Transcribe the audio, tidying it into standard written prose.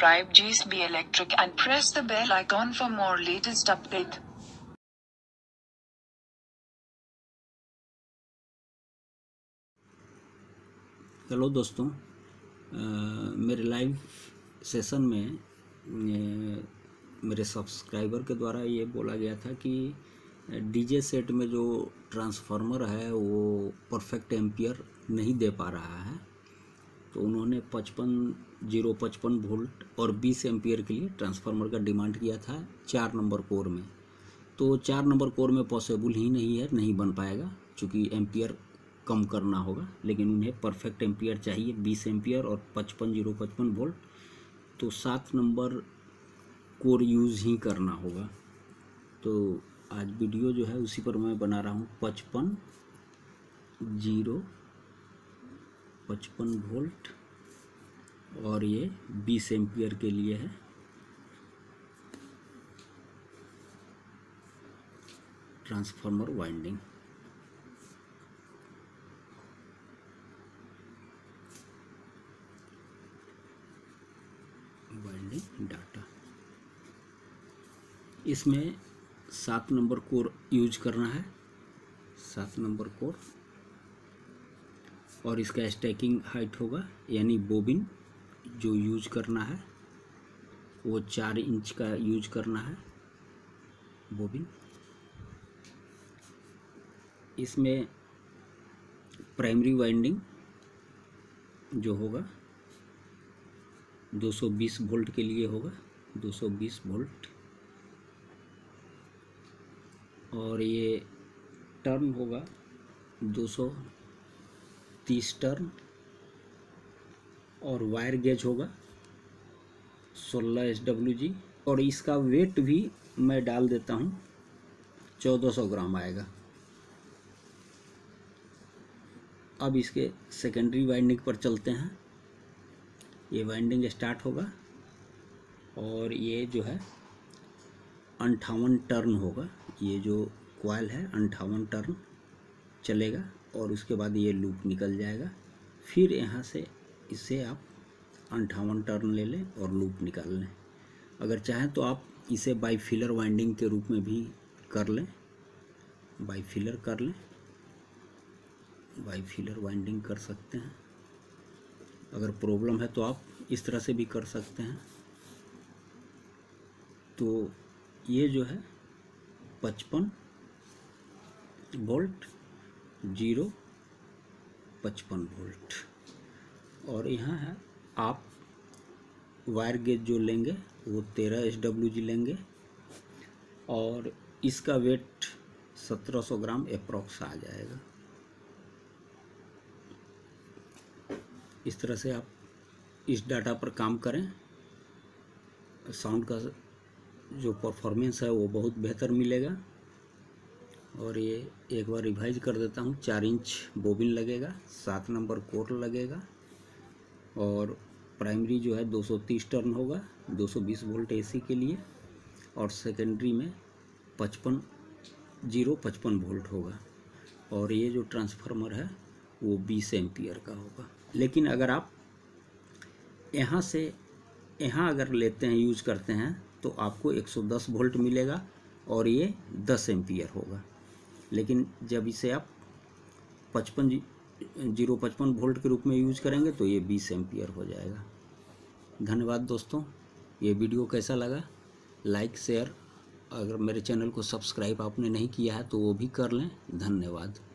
subscribe GSB Electric and press the bell icon for more latest update. Hello दोस्तों, मेरे live session में मेरे subscriber के द्वारा ये बोला गया था कि डीजे सेट में जो ट्रांसफार्मर है वो परफेक्ट एम्पियर नहीं दे पा रहा है। तो उन्होंने 55 वोल्ट और 20 एम्पियर के लिए ट्रांसफार्मर का डिमांड किया था 4 नंबर कोर में। तो 4 नंबर कोर में पॉसिबल ही नहीं है, नहीं बन पाएगा क्योंकि एम्पियर कम करना होगा। लेकिन उन्हें परफेक्ट एम्पियर चाहिए 20 एम्पियर और 55 वोल्ट। तो 7 नंबर कोर यूज़ ही करना होगा। तो आज वीडियो जो है उसी पर मैं बना रहा हूँ। 55 वोल्ट और ये 20 एम्पियर के लिए है। ट्रांसफार्मर वाइंडिंग डाटा, इसमें 7 नंबर कोर यूज करना है, 7 नंबर कोर। और इसका स्टैकिंग हाइट होगा, यानी बोबिन जो यूज करना है वो 4 इंच का यूज करना है बोबिन। इसमें प्राइमरी वाइंडिंग जो होगा 220 वोल्ट के लिए होगा, 220 वोल्ट। और ये टर्न होगा 230 टर्न। और वायर गेज होगा 16 SWG। और इसका वेट भी मैं डाल देता हूँ, 1400 ग्राम आएगा। अब इसके सेकेंडरी वाइंडिंग पर चलते हैं। ये वाइंडिंग स्टार्ट होगा और ये जो है 58 टर्न होगा। ये जो कॉइल है 58 टर्न चलेगा और उसके बाद ये लूप निकल जाएगा। फिर यहाँ से इसे आप 58 टर्न ले लें और लूप निकाल लें। अगर चाहें तो आप इसे बाईफिलर वाइंडिंग के रूप में भी कर लें, बाईफिलर कर लें, बाईफिलर वाइंडिंग कर सकते हैं। अगर प्रॉब्लम है तो आप इस तरह से भी कर सकते हैं। तो ये जो है 55 वोल्ट 55 वोल्ट। और यहाँ है आप वायर गेज जो लेंगे वो 13 SWG लेंगे और इसका वेट 1700 ग्राम अप्रॉक्स आ जाएगा। इस तरह से आप इस डाटा पर काम करें। साउंड का जो परफॉर्मेंस है वो बहुत बेहतर मिलेगा। और ये एक बार रिवाइज कर देता हूँ। 4 इंच बोबिन लगेगा, 7 नंबर कोर लगेगा और प्राइमरी जो है 230 टर्न होगा 220 वोल्ट AC के लिए। और सेकेंडरी में 55 वोल्ट होगा। और ये जो ट्रांसफार्मर है वो 20 एम्पियर का होगा। लेकिन अगर आप यहाँ अगर लेते हैं, यूज करते हैं, तो आपको 110 वोल्ट मिलेगा और ये 10 एम्पियर होगा। लेकिन जब इसे आप 55 वोल्ट के रूप में यूज करेंगे तो ये 20 एम्पियर हो जाएगा। धन्यवाद दोस्तों। ये वीडियो कैसा लगा लाइक शेयर, अगर मेरे चैनल को सब्सक्राइब आपने नहीं किया है तो वो भी कर लें। धन्यवाद।